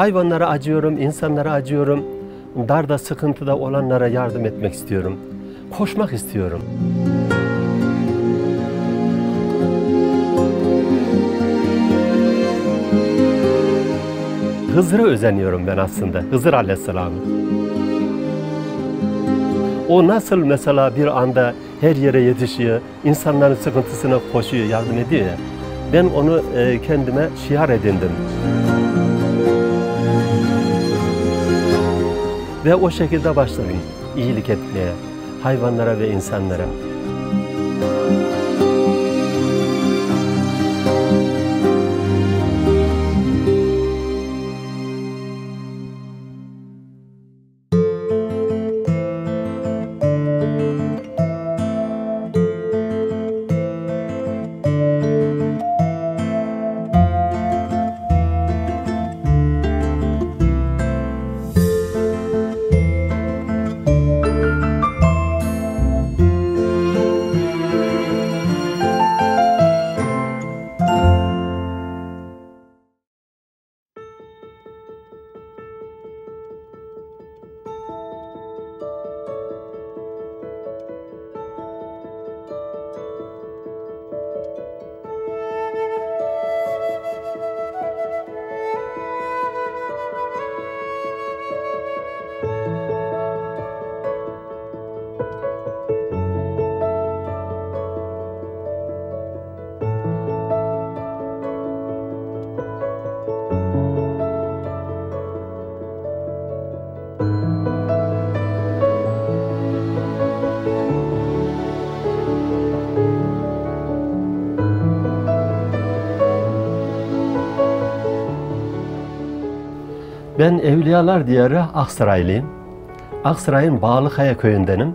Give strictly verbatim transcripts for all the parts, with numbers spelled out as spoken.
Hayvanlara acıyorum, insanlara acıyorum. Darda, sıkıntıda olanlara yardım etmek istiyorum. Koşmak istiyorum. Hızır'a özeniyorum ben aslında, Hızır Aleyhisselam'ı. O nasıl mesela bir anda her yere yetişiyor, insanların sıkıntısına koşuyor, yardım ediyor ya. Ben onu e, kendime şiar edindim. Ve o şekilde başladım iyilik etmeye, hayvanlara ve insanlara. Ben Evliyalar Diyarı Aksaraylıyım. Aksaray'ın Bağlıkaya köyündenim.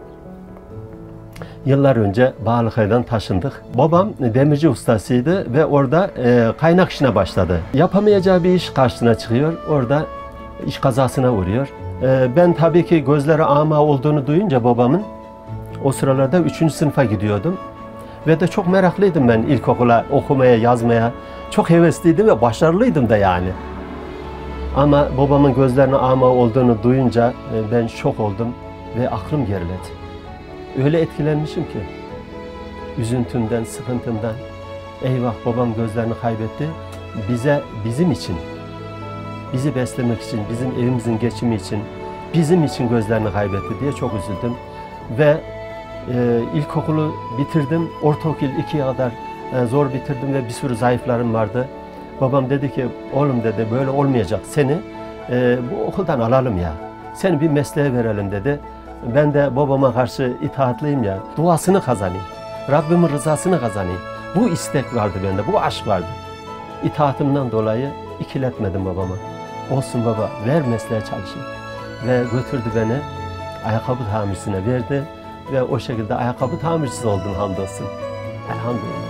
Yıllar önce Bağlıkaya'dan taşındık. Babam demirci ustasıydı ve orada e, kaynak işine başladı. Yapamayacağı bir iş karşısına çıkıyor. Orada iş kazasına uğruyor. E, ben tabii ki gözleri ama olduğunu duyunca babamın, o sıralarda üçüncü sınıfa gidiyordum. Ve de çok meraklıydım ben ilkokula okumaya, yazmaya. Çok hevesliydim ve başarılıydım da yani. Ama babamın gözlerine ama olduğunu duyunca ben şok oldum ve aklım geriledi. Öyle etkilenmişim ki, üzüntümden, sıkıntımdan, eyvah babam gözlerini kaybetti, bize, bizim için, bizi beslemek için, bizim evimizin geçimi için, bizim için gözlerini kaybetti diye çok üzüldüm. Ve e, ilkokulu bitirdim, ortaokul ikiye kadar e, zor bitirdim ve bir sürü zayıflarım vardı. Babam dedi ki, oğlum dedi, böyle olmayacak, seni e, bu okuldan alalım ya, seni bir mesleğe verelim dedi. Ben de babama karşı itaatliyim ya, duasını kazanayım, Rabbimin rızasını kazanayım. Bu istek vardı bende, bu aşk vardı. İtaatımdan dolayı ikiletmedim babama. Olsun baba, ver mesleğe çalışayım. Ve götürdü beni, ayakkabı tamircisine verdi ve o şekilde ayakkabı tamircisi oldum hamdolsun. Elhamdülillah.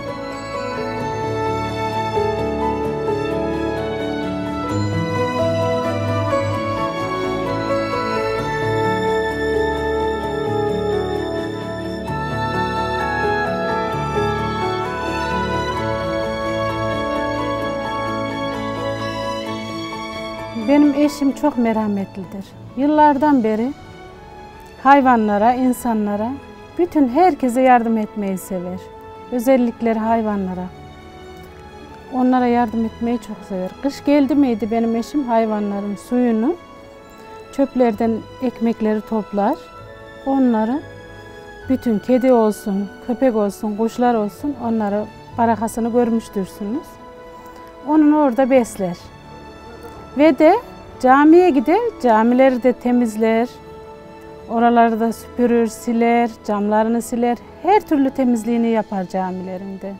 Benim eşim çok merhametlidir. Yıllardan beri hayvanlara, insanlara, bütün herkese yardım etmeyi sever. Özellikle hayvanlara. Onlara yardım etmeyi çok sever. Kış geldi miydi benim eşim hayvanların suyunu, çöplerden ekmekleri toplar. Onları bütün kedi olsun, köpek olsun, kuşlar olsun onları barakasını görmüştürsünüz. Onun orada besler. Ve de camiye gider, camileri de temizler, oraları da süpürür, siler, camlarını siler, her türlü temizliğini yapar camilerinde.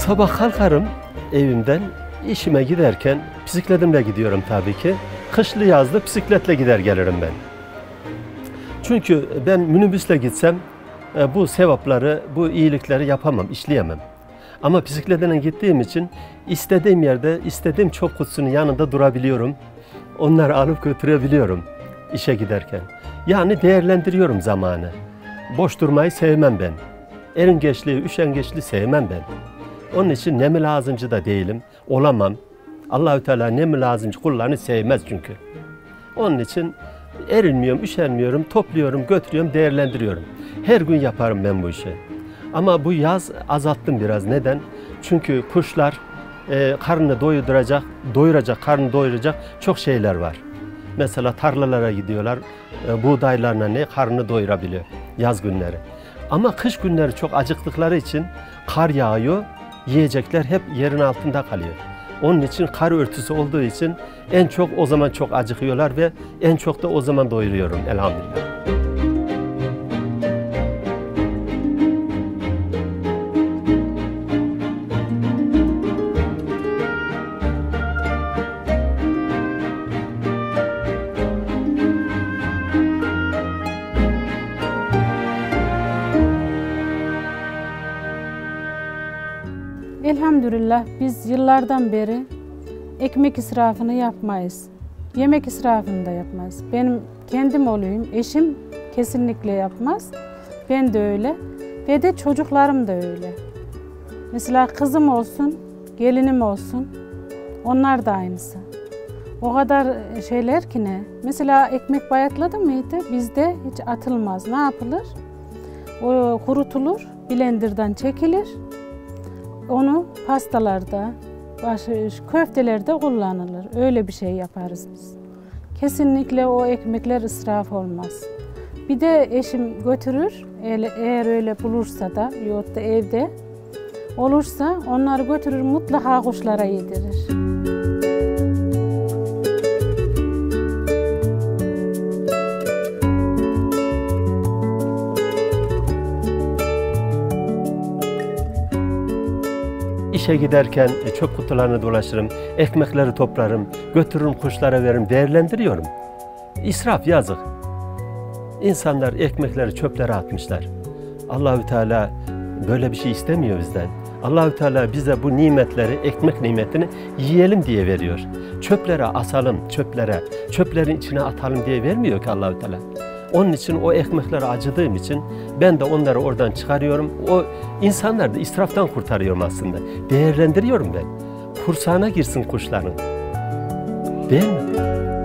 Sabah kalkarım evimden, işime giderken bisikletimle gidiyorum tabii ki. Kışlı yazlı bisikletle gider gelirim ben. Çünkü ben minibüsle gitsem bu sevapları, bu iyilikleri yapamam, işleyemem. Ama bisikletle gittiğim için istediğim yerde, istediğim çöp kutusunun yanında durabiliyorum. Onları alıp götürebiliyorum işe giderken. Yani değerlendiriyorum zamanı. Boş durmayı sevmem ben. Eringeçliği, üşengeçliği sevmem ben. Onun için ne mülazımcı da değilim, olamam. Allah-u Teala ne mülazımcı kullarını sevmez çünkü. Onun için erinmiyorum, üşenmiyorum, topluyorum, götürüyorum, değerlendiriyorum. Her gün yaparım ben bu işi. Ama bu yaz azalttım biraz. Neden? Çünkü kuşlar e, karnını doyuracak, doyuracak, karnını doyuracak çok şeyler var. Mesela tarlalara gidiyorlar, e, buğdaylarına ne karnını doyurabiliyor yaz günleri. Ama kış günleri çok acıktıkları için kar yağıyor, yiyecekler hep yerin altında kalıyor. Onun için kar örtüsü olduğu için en çok o zaman çok acıkıyorlar ve en çok da o zaman doyuruyorum elhamdülillah. Elhamdülillah biz yıllardan beri ekmek israfını yapmayız. Yemek israfını da yapmayız. Benim kendim olayım, eşim kesinlikle yapmaz. Ben de öyle ve de çocuklarım da öyle. Mesela kızım olsun, gelinim olsun, onlar da aynısı. O kadar şeyler ki ne? Mesela ekmek bayatladı mıydı? Bizde hiç atılmaz. Ne yapılır? O kurutulur, blenderdan çekilir. Onu pastalarda, köftelerde kullanılır. Öyle bir şey yaparız biz. Kesinlikle o ekmekler israf olmaz. Bir de eşim götürür, eğer öyle bulursa da, yahut da evde olursa onları götürür, mutlaka kuşlara yedirir. İşe giderken çöp kutularını dolaşırım, ekmekleri toplarım, götürürüm kuşlara veririm, değerlendiriyorum. İsraf yazık. İnsanlar ekmekleri çöplere atmışlar. Allah-u Teala böyle bir şey istemiyor bizden. Allah-u Teala bize bu nimetleri, ekmek nimetini yiyelim diye veriyor. Çöplere asalım, çöplere, çöplerin içine atalım diye vermiyor ki Allah-u Teala. Onun için o ekmekleri acıdığım için ben de onları oradan çıkarıyorum. O insanları da israftan kurtarıyorum aslında. Değerlendiriyorum ben. Kursağına girsin kuşların. Değil mi?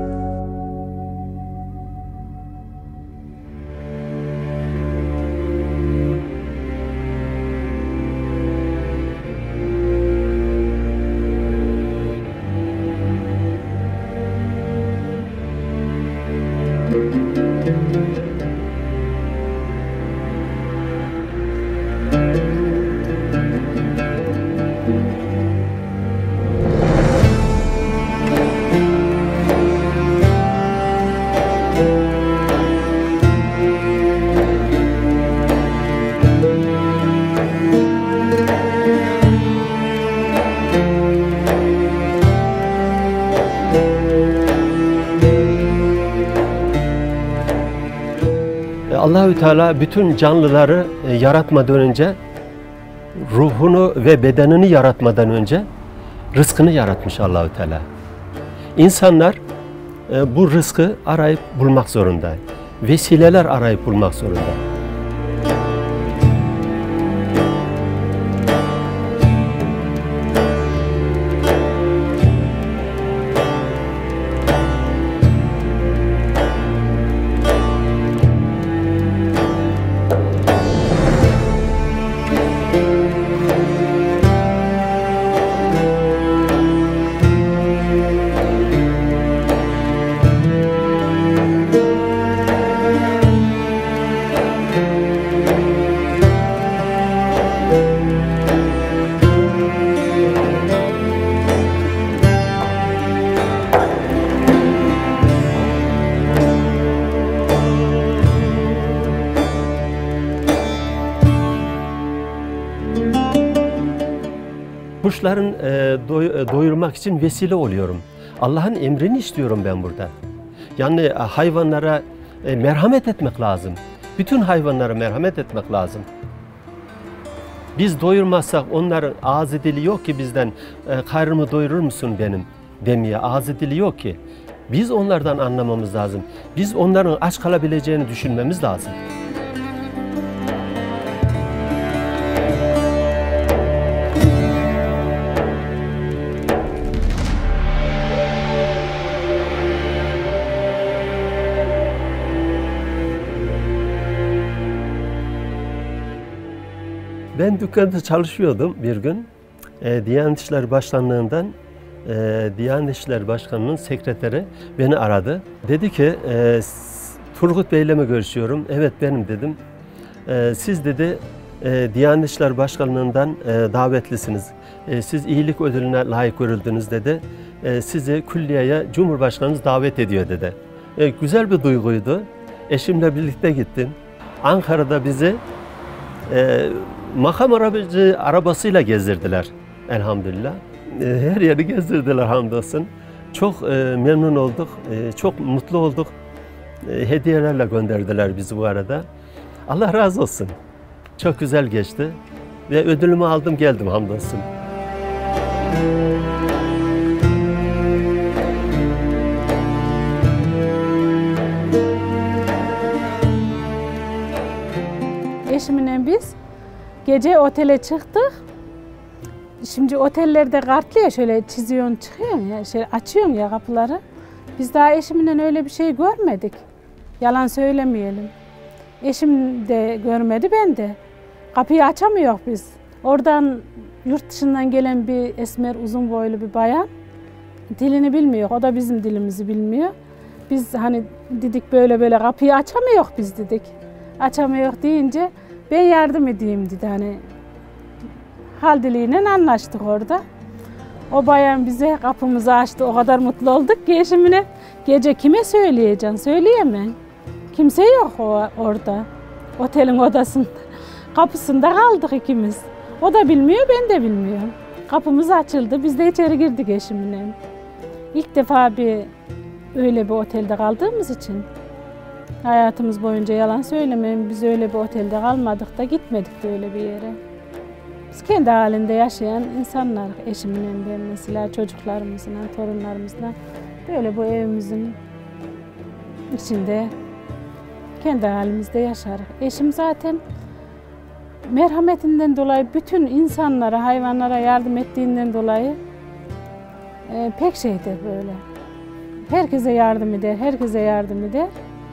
Allahü Teala bütün canlıları yaratmadan önce ruhunu ve bedenini yaratmadan önce rızkını yaratmış Allahü Teala. İnsanlar bu rızkı arayıp bulmak zorunda. Vesileler arayıp bulmak zorunda. Açların e, doy, doyurmak için vesile oluyorum. Allah'ın emrini istiyorum ben burada. Yani e, hayvanlara e, merhamet etmek lazım. Bütün hayvanlara merhamet etmek lazım. Biz doyurmazsak onların ağzı dili yok ki bizden e, karnımı doyurur musun benim demeye ağzı dili yok ki. Biz onlardan anlamamız lazım. Biz onların aç kalabileceğini düşünmemiz lazım. Ben dükkanda çalışıyordum bir gün. E, Diyanet İşleri Başkanlığı'ndan e, Diyanet İşleri Başkanı'nın sekreteri beni aradı. Dedi ki, e, Turgut Bey'le mi görüşüyorum? Evet benim dedim. E, siz dedi e, Diyanet İşleri Başkanlığı'ndan e, davetlisiniz. E, siz iyilik ödülüne layık görüldünüz dedi. E, sizi külliyeye Cumhurbaşkanımız davet ediyor dedi. E, güzel bir duyguydu. Eşimle birlikte gittim. Ankara'da bizi e, makam arabacı arabasıyla gezdirdiler elhamdülillah. Her yeri gezdirdiler hamdolsun. Çok e, memnun olduk, e, çok mutlu olduk. E, hediyelerle gönderdiler bizi bu arada. Allah razı olsun. Çok güzel geçti ve ödülümü aldım geldim hamdolsun. Eşimle biz gece otele çıktık. Şimdi otellerde kartlı ya, şöyle çiziyorsun çıkıyorsun ya, şöyle açıyorsun ya kapıları. Biz daha eşimle öyle bir şey görmedik. Yalan söylemeyelim. Eşim de görmedi, ben de. Kapıyı açamıyoruz biz. Oradan yurt dışından gelen bir esmer, uzun boylu bir bayan. Dilini bilmiyor, o da bizim dilimizi bilmiyor. Biz hani dedik böyle böyle kapıyı açamıyoruz biz dedik. Açamıyoruz deyince ben yardım edeyim dedi hani. Hal diliyle anlaştık orada. O bayan bize kapımızı açtı. O kadar mutlu olduk ki eşimle. Gece kime söyleyeceksin? Söyleyemem. Kimse yok o, orada. Otelin odasında. Kapısında kaldık ikimiz. O da bilmiyor, ben de bilmiyorum. Kapımız açıldı. Biz de içeri girdik eşimle. İlk defa bir öyle bir otelde kaldığımız için hayatımız boyunca yalan söylemem. Biz öyle bir otelde kalmadık da gitmedik de öyle bir yere. Biz kendi halinde yaşayan insanlar, eşimle ben mesela çocuklarımızla, torunlarımızla böyle bu evimizin içinde kendi halimizde yaşarız. Eşim zaten merhametinden dolayı bütün insanlara, hayvanlara yardım ettiğinden dolayı e, pek şeydir böyle. Herkese yardım eder, herkese yardım eder.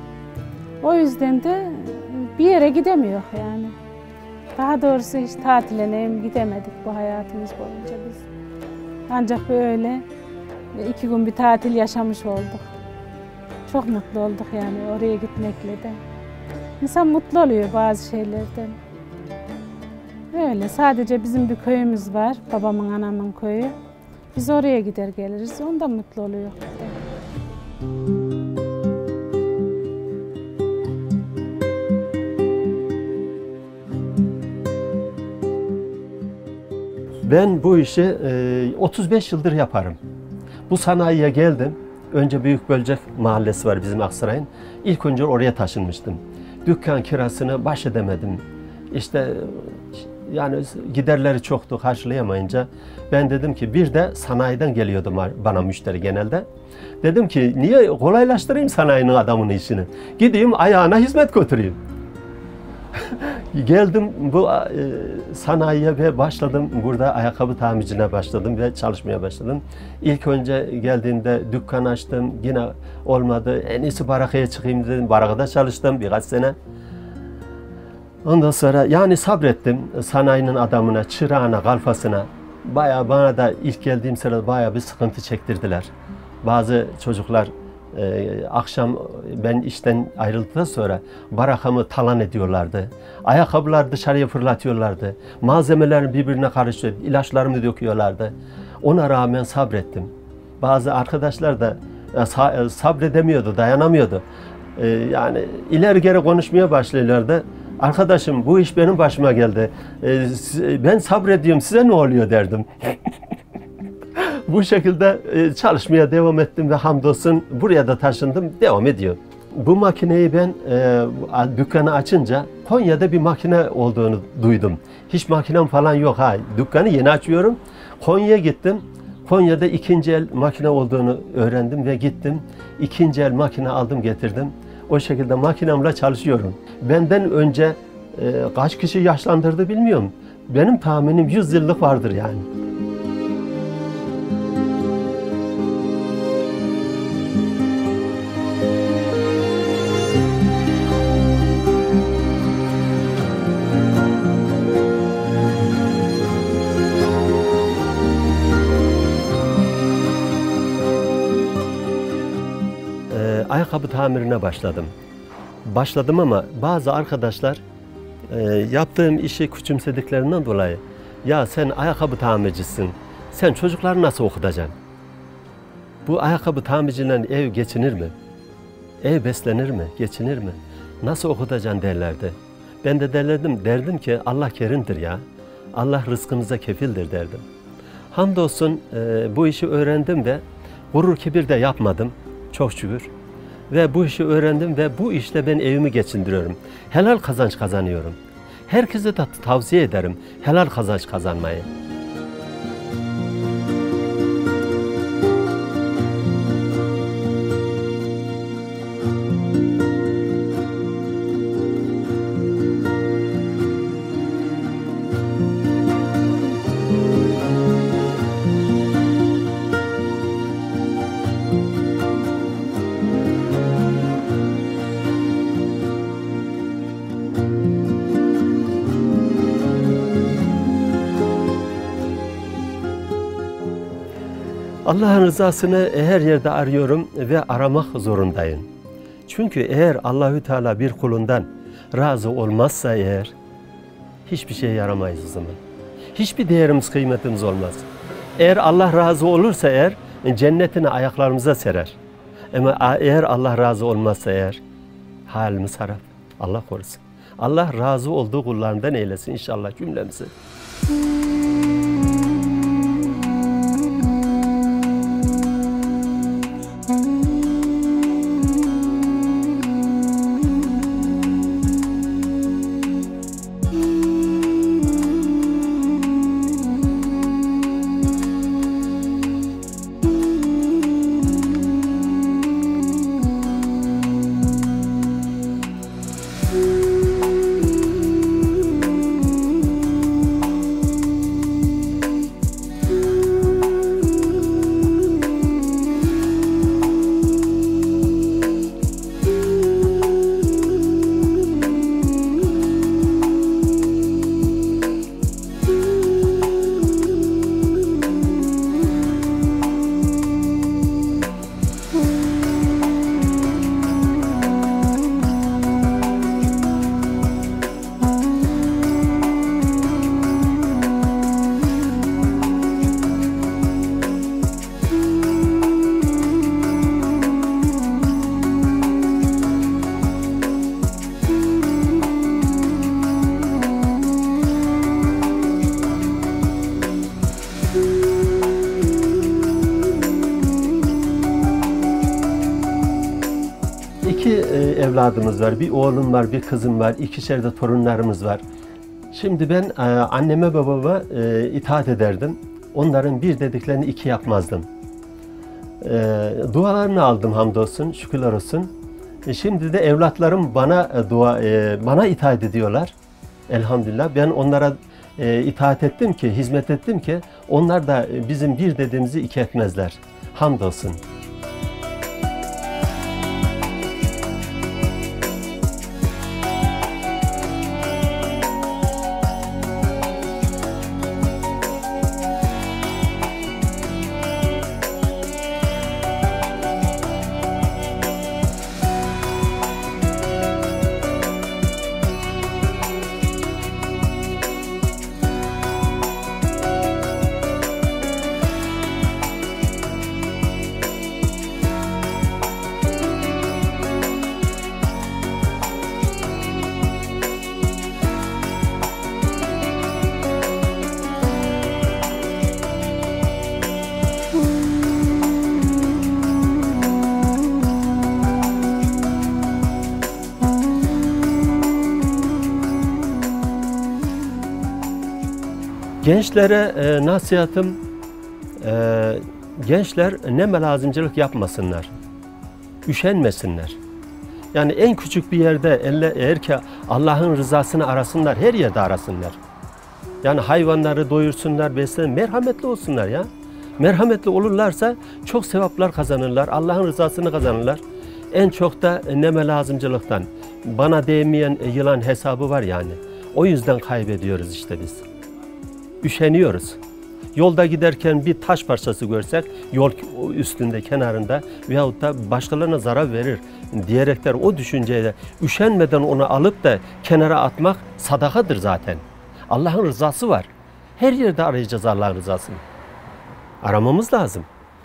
O yüzden de bir yere gidemiyor yani. Daha doğrusu hiç tatile gidemedik bu hayatımız boyunca biz. Ancak böyle iki gün bir tatil yaşamış olduk. Çok mutlu olduk yani oraya gitmekle de. İnsan mutlu oluyor bazı şeylerden. Öyle sadece bizim bir köyümüz var, babamın anamın köyü. Biz oraya gider geliriz, onda mutlu oluyor. Ben bu işi otuz beş yıldır yaparım. Bu sanayiye geldim. Önce Büyükbölcek Mahallesi var bizim Aksaray'ın. İlk önce oraya taşınmıştım. Dükkan kirasını baş edemedim. İşte yani giderleri çoktu karşılayamayınca ben dedim ki bir de sanayiden geliyordu bana müşteri genelde. Dedim ki niye kolaylaştırayım sanayinin adamının işini. Gideyim ayağına hizmet götüreyim. Geldim bu e, sanayiye ve başladım. Burada ayakkabı tamirciliğine başladım ve çalışmaya başladım. İlk önce geldiğimde dükkan açtım. Yine olmadı. En iyisi barakaya çıkayım dedim. Barakada çalıştım birkaç sene. Ondan sonra yani sabrettim. Sanayinin adamına, çırağına, kalfasına. Bayağı bana da ilk geldiğim sırada bayağı bir sıkıntı çektirdiler. Bazı çocuklar Ee, akşam ben işten ayrıldıktan sonra barakamı talan ediyorlardı. Ayakkabılar dışarıya fırlatıyorlardı. Malzemelerin birbirine karıştırıyor, ilaçlarımı döküyorlardı. Ona rağmen sabrettim. Bazı arkadaşlar da e, sabredemiyordu, dayanamıyordu. Ee, yani ileri geri konuşmaya başlıyorlardı. Arkadaşım bu iş benim başıma geldi. Ee, ben sabrediyorum, size ne oluyor derdim. Bu şekilde e, çalışmaya devam ettim ve hamdolsun buraya da taşındım, devam ediyor. Bu makineyi ben e, dükkanı açınca Konya'da bir makine olduğunu duydum. Hiç makinem falan yok ha. Dükkanı yeni açıyorum. Konya'ya gittim. Konya'da ikinci el makine olduğunu öğrendim ve gittim. İkinci el makine aldım getirdim. O şekilde makinemle çalışıyorum. Benden önce e, kaç kişi yaşlandırdı bilmiyorum. Benim tahminim yüz yıllık vardır yani. Ayakkabı tamirine başladım. Başladım ama bazı arkadaşlar e, yaptığım işi küçümsediklerinden dolayı ya sen ayakkabı tamircisin, sen çocukları nasıl okutacaksın? Bu ayakkabı tamirciyle ev geçinir mi? Ev beslenir mi? Geçinir mi? Nasıl okutacaksın derlerdi. Ben de derlerdim, derdim ki Allah kerimdir ya. Allah rızkımıza kefildir derdim. Hamdolsun e, bu işi öğrendim ve gurur kibir de yapmadım. Çok şükür. Ve bu işi öğrendim ve bu işle ben evimi geçindiriyorum. Helal kazanç kazanıyorum. Herkese de tavsiye ederim helal kazanç kazanmayı. Allah'ın rızasını her yerde arıyorum ve aramak zorundayım. Çünkü eğer Allahü Teala bir kulundan razı olmazsa eğer hiçbir şey yaramayız o zaman. Hiçbir değerimiz, kıymetimiz olmaz. Eğer Allah razı olursa eğer cennetini ayaklarımıza serer. Ama eğer Allah razı olmazsa eğer halimiz harap. Allah korusun. Allah razı olduğu kullarından eylesin inşallah cümlemizi. İki evladımız var, bir oğlum var, bir kızım var, ikişer de torunlarımız var. Şimdi ben anneme babama itaat ederdim. Onların bir dediklerini iki yapmazdım. Dualarını aldım hamdolsun, şükürler olsun. Şimdi de evlatlarım bana dua, bana itaat ediyorlar. Elhamdülillah. Ben onlara itaat ettim ki, hizmet ettim ki onlar da bizim bir dediğimizi iki etmezler. Hamdolsun. Gençlere e, nasihatım, e, gençler neme lazımcılık yapmasınlar, üşenmesinler. Yani en küçük bir yerde eğer ki Allah'ın rızasını arasınlar, her yerde arasınlar. Yani hayvanları doyursunlar, beslensinler, merhametli olsunlar ya. Merhametli olurlarsa çok sevaplar kazanırlar, Allah'ın rızasını kazanırlar. En çok da neme lazımcılıktan, bana değmeyen yılan hesabı var yani. O yüzden kaybediyoruz işte biz. Üşeniyoruz. Yolda giderken bir taş parçası görsek, yol üstünde, kenarında veyahut da başkalarına zarar verir diyerekler o düşünceyle üşenmeden onu alıp da kenara atmak sadakadır zaten. Allah'ın rızası var. Her yerde arayacağız Allah'ın rızasını. Aramamız lazım.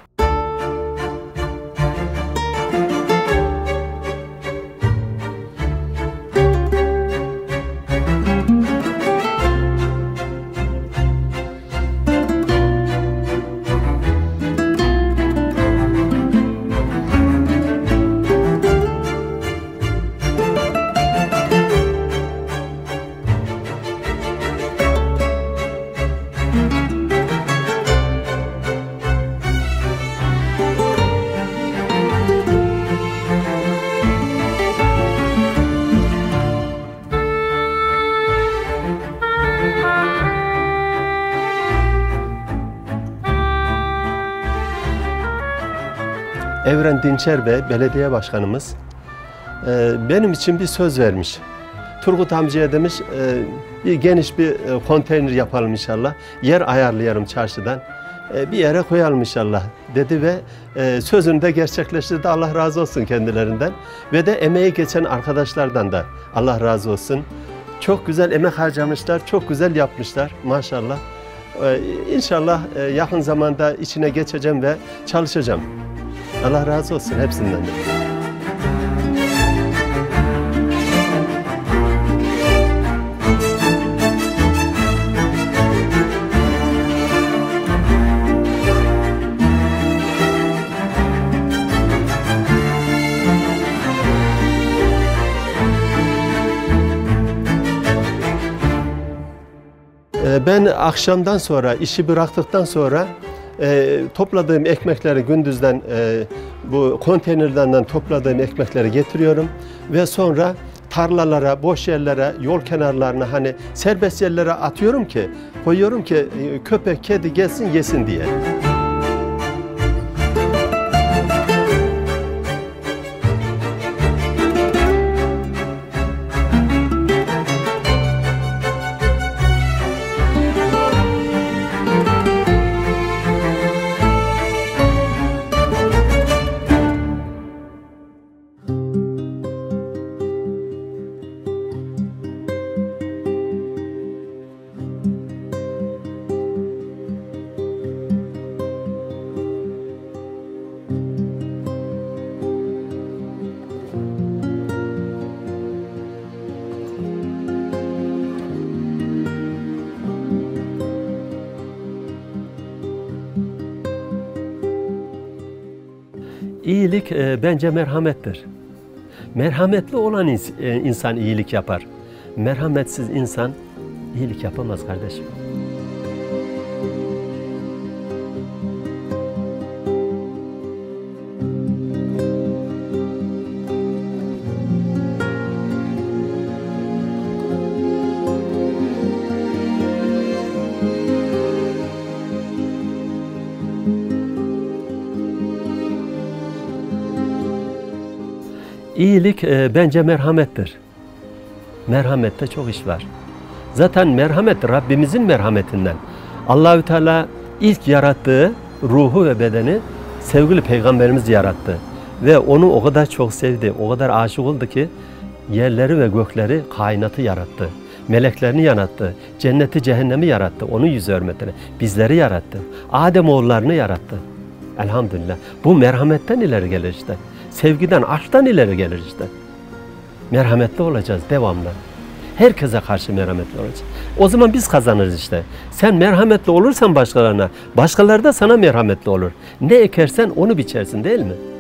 Evren Dinçer Bey, belediye başkanımız, benim için bir söz vermiş. Turgut amcaya demiş, bir geniş bir konteyner yapalım inşallah, yer ayarlayalım çarşıdan, bir yere koyalım inşallah dedi ve sözünü de gerçekleştirdi. Allah razı olsun kendilerinden ve de emeği geçen arkadaşlardan da Allah razı olsun. Çok güzel emek harcamışlar, çok güzel yapmışlar maşallah. İnşallah yakın zamanda içine geçeceğim ve çalışacağım. Allah razı olsun hepsinden de. Ben akşamdan sonra, işi bıraktıktan sonra E, topladığım ekmekleri gündüzden e, bu konteynerlerden topladığım ekmekleri getiriyorum ve sonra tarlalara, boş yerlere, yol kenarlarına hani serbest yerlere atıyorum ki, koyuyorum ki e, köpek, kedi gelsin yesin diye. İyilik e, bence merhamettir. Merhametli olan ins e, insan iyilik yapar. Merhametsiz insan iyilik yapamaz kardeşim. İyilik e, bence merhamettir. Merhamette çok iş var. Zaten merhamet Rabbimizin merhametinden. Allahü Teala ilk yarattığı ruhu ve bedeni sevgili Peygamberimiz yarattı. Ve onu o kadar çok sevdi, o kadar aşık oldu ki yerleri ve gökleri, kainatı yarattı. Meleklerini yarattı, cenneti cehennemi yarattı, onun yüz hürmetine. Bizleri yarattı, Adem oğullarını yarattı. Elhamdülillah. Bu merhametten ileri gelir işte. Sevgiden, aşktan ileri gelir işte. Merhametli olacağız devamlı. Herkese karşı merhametli olacağız. O zaman biz kazanırız işte. Sen merhametli olursan başkalarına, başkaları da sana merhametli olur. Ne ekersen onu biçersin değil mi?